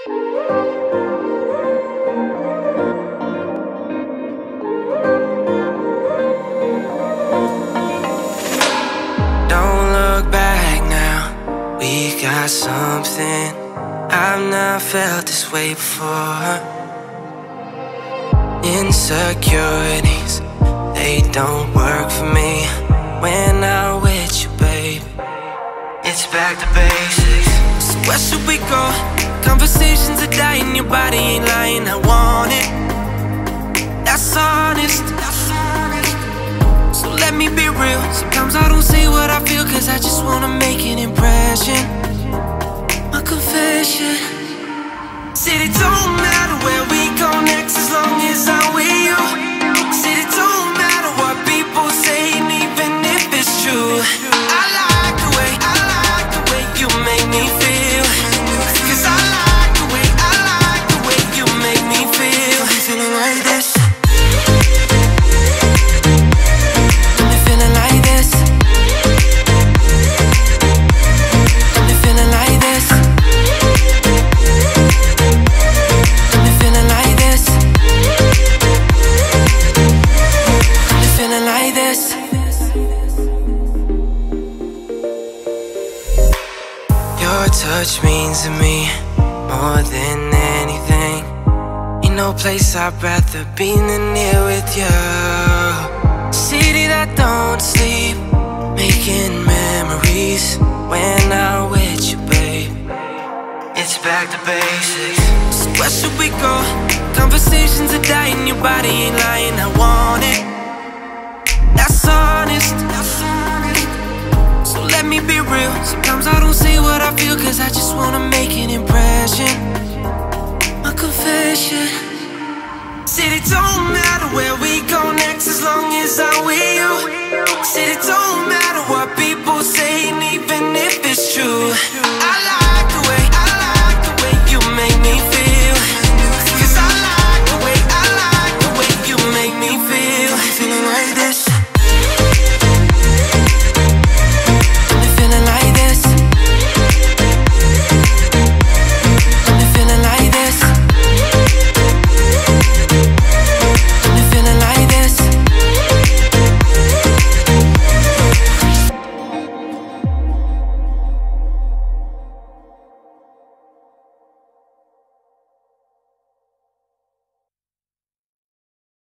Don't look back now, we got something. I've not felt this way before. Insecurities, they don't work for me when I'm with you, babe. It's back to basics. So where should we go? Conversations are dying, your body ain't lying. I want it, that's honest. So let me be real. Sometimes I don't say what I feel, cause I just wanna make an impression. My confession. Said it don't matter where we go next, as long as I'm with you. Said it don't matter what people say, and even if it's true. I like the way you make me feel. Cause I like the way you make me feel. I'm feeling like this. I'm feeling like this. I'm feeling like this. I'm feeling like this. I'm feeling like this. Your touch means to me more than anything. Ain't no place I'd rather be than here with you. City that don't sleep, making memories when I'm with you, babe. It's back to basics. So where should we go? Conversations are dying, your body ain't lying. I want it, that's honest. So let me be real. Sometimes I don't say what I feel, cause I just wanna make an impression. My confession. Said it don't matter where we go next, as long as I'm with you. Said it don't matter what people say.